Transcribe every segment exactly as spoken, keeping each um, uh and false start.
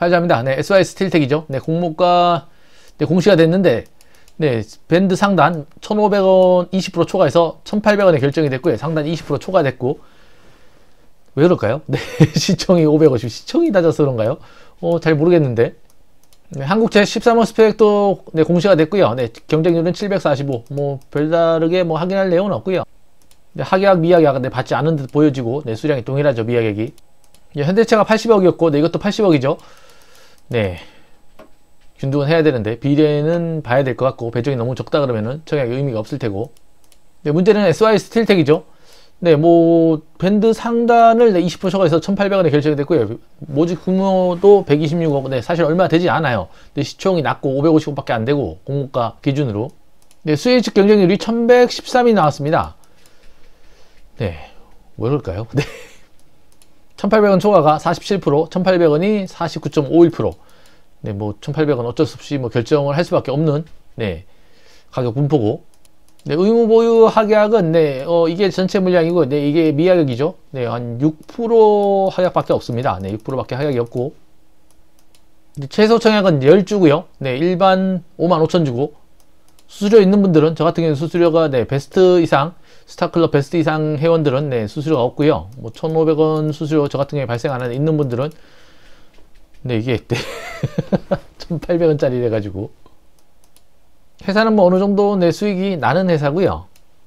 하자입니다. 네, 에스와이 스틸텍이죠. 네, 공모가 네, 공시가 됐는데 네, 밴드 상단 천오백 원 이십 퍼센트 초과해서 천팔백 원에 결정이 됐고요. 상단 이십 퍼센트 초과됐고, 왜 그럴까요? 네, 시청이 오백오십, 시청이 낮아서 그런가요? 어, 잘 모르겠는데. 네, 한국제 십삼 호 스펙도 네, 공시가 됐고요. 네, 경쟁률은 칠백사십오. 뭐 별다르게 뭐 확인할 내용은 없고요. 네, 하계약 미하계약 네, 받지 않은 듯 보여지고, 네, 수량이 동일하죠, 미하계약이. 네, 현대차가 팔십억이었고, 네, 이것도 팔십억이죠. 네, 균등은 해야 되는데 비례는 봐야 될 것 같고, 배정이 너무 적다 그러면은 청약이 의미가 없을 테고. 네, 문제는 에스와이 스틸텍이죠. 네, 뭐 밴드 상단을 네, 이십 퍼센트 초과해서 천팔백 원에 결정이 됐고요. 모집 규모도 백이십육억. 네, 사실 얼마 되지 않아요. 네, 시총이 낮고 오백오십억밖에 안 되고, 공모가 기준으로. 네, 수혜 측 경쟁률이 천백십삼이 나왔습니다. 네, 왜 그럴까요? 네, 천팔백 원 초과가 사십칠 퍼센트, 천팔백 원이 사십구 점 오일 퍼센트. 네, 뭐 천팔백 원 어쩔 수 없이 뭐 결정을 할 수밖에 없는 네, 가격 분포고. 네, 의무 보유 하계약은 네, 어, 이게 전체 물량이고, 네, 이게 미하격이죠. 네, 한 육 퍼센트 하약밖에 없습니다. 네, 육 퍼센트밖에 하약이 없고. 네, 최소 청약은 십 주고요. 네, 일반 오만 오천 주고. 수수료 있는 분들은, 저 같은 경우는 수수료가 네, 베스트 이상, 스타클럽 베스트 이상 회원들은 네, 수수료가 없고요. 뭐 천오백 원 수수료 저 같은 경우에 발생 안 하는 있는 분들은 네, 이게 네, 천팔백 원짜리 돼가지고. 회사는 뭐 어느 정도 내 수익이 나는 회사고요.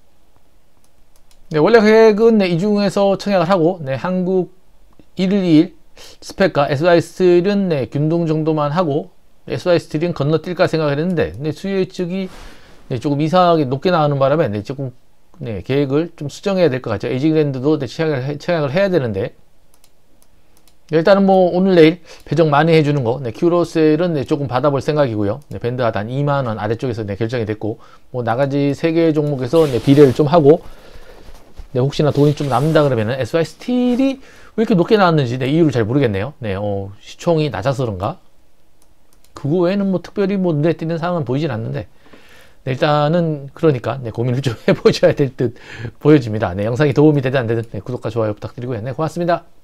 네, 원래 계획은 네, 이 중에서 청약을 하고, 네, 한국 일일이일 스펙과 에스와이 스틸은 네, 균등 정도만 하고, 에스와이 스틸은 건너뛸까 생각을 했는데, 네, 수혜 측이 네, 조금 이상하게 높게 나오는 바람에 네, 조금 네, 계획을 좀 수정해야 될 것 같죠. 에이징랜드도 네, 청약을, 청약을 해야 되는데. 일단은 뭐 오늘 내일 배정 많이 해주는 거, 네, 큐로셀은 네, 조금 받아볼 생각이고요. 네, 밴드 하단 한 이만 원 아래쪽에서 네, 결정이 됐고, 뭐 나가지 세 개 종목에서 네, 비례를 좀 하고, 네, 혹시나 돈이 좀 남는다 그러면은 에스와이 스틸이 왜 이렇게 높게 나왔는지 네, 이유를 잘 모르겠네요. 네, 어, 시총이 낮아서 그런가? 그거 외에는 뭐 특별히 뭐 눈에 띄는 상황은 보이진 않는데, 네, 일단은 그러니까 네, 고민을 좀 해보셔야 될 듯 보여집니다. 네, 영상이 도움이 되든 안 되든 네, 구독과 좋아요 부탁드리고요. 네, 고맙습니다.